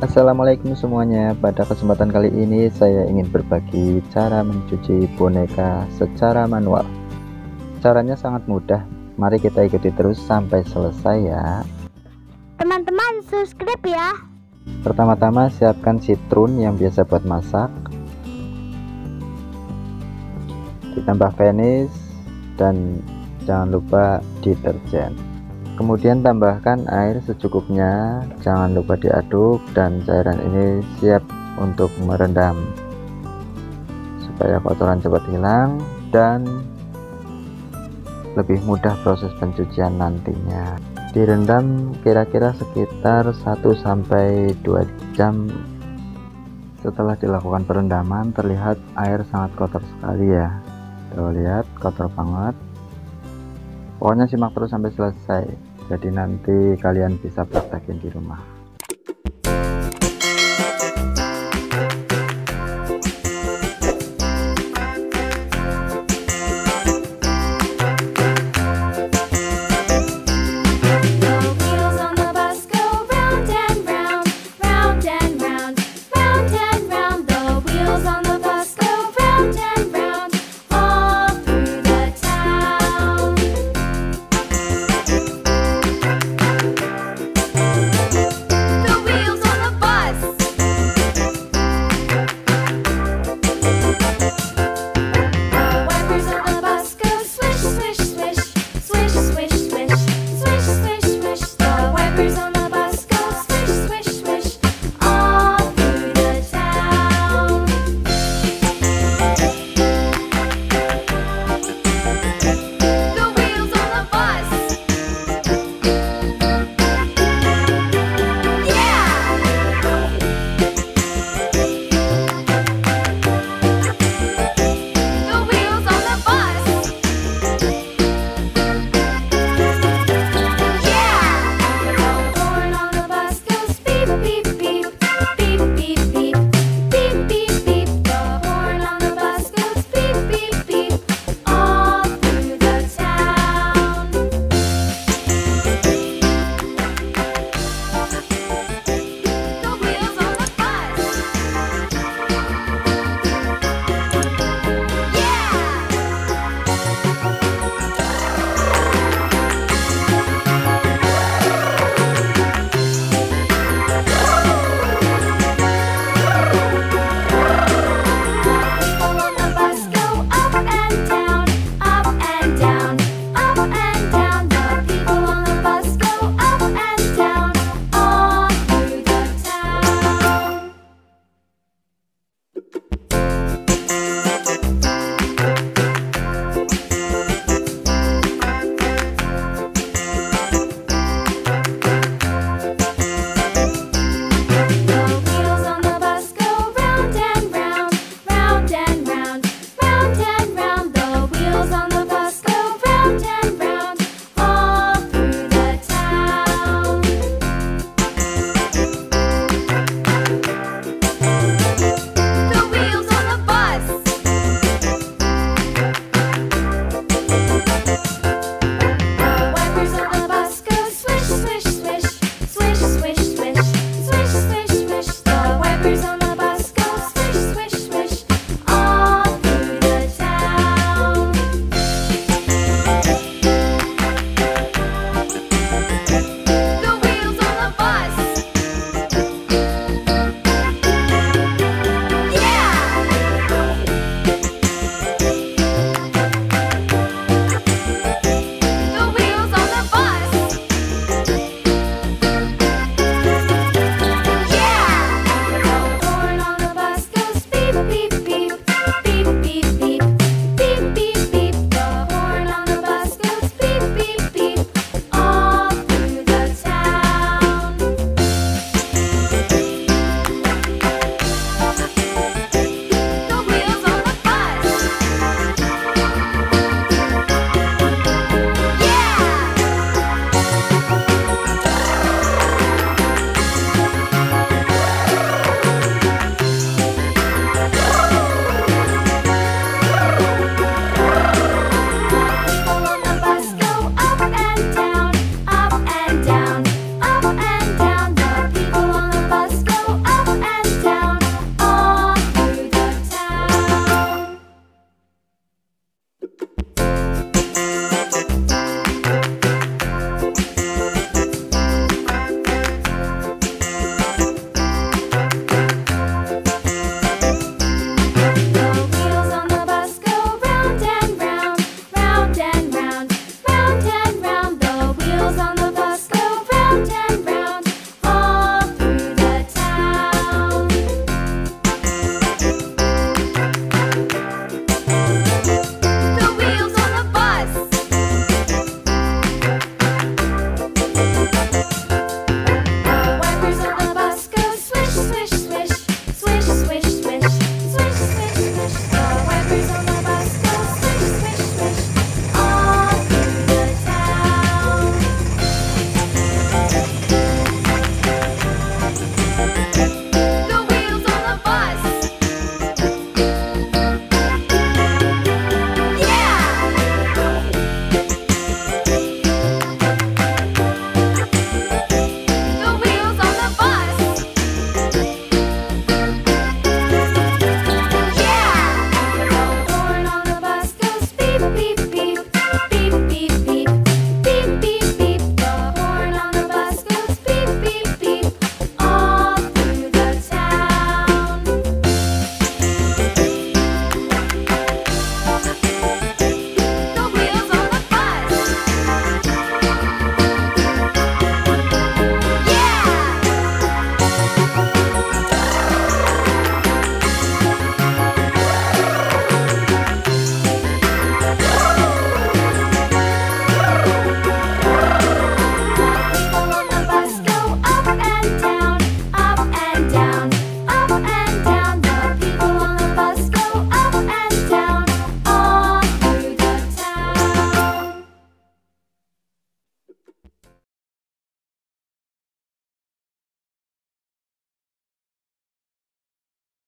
Assalamualaikum semuanya. Pada kesempatan kali ini saya ingin berbagi cara mencuci boneka secara manual. Caranya sangat mudah. Mari kita ikuti terus sampai selesai ya. Teman-teman subscribe ya. Pertama-tama siapkan sitrun yang biasa buat masak, ditambah vanish dan jangan lupa deterjen. Kemudian tambahkan air secukupnya, jangan lupa diaduk dan cairan ini siap untuk merendam supaya kotoran cepat hilang dan lebih mudah proses pencucian nantinya. Direndam kira-kira sekitar 1-2 jam. Setelah dilakukan perendaman terlihat air sangat kotor sekali ya. Tuh lihat, kotor banget. Pokoknya simak terus sampai selesai, jadi nanti kalian bisa praktekin di rumah.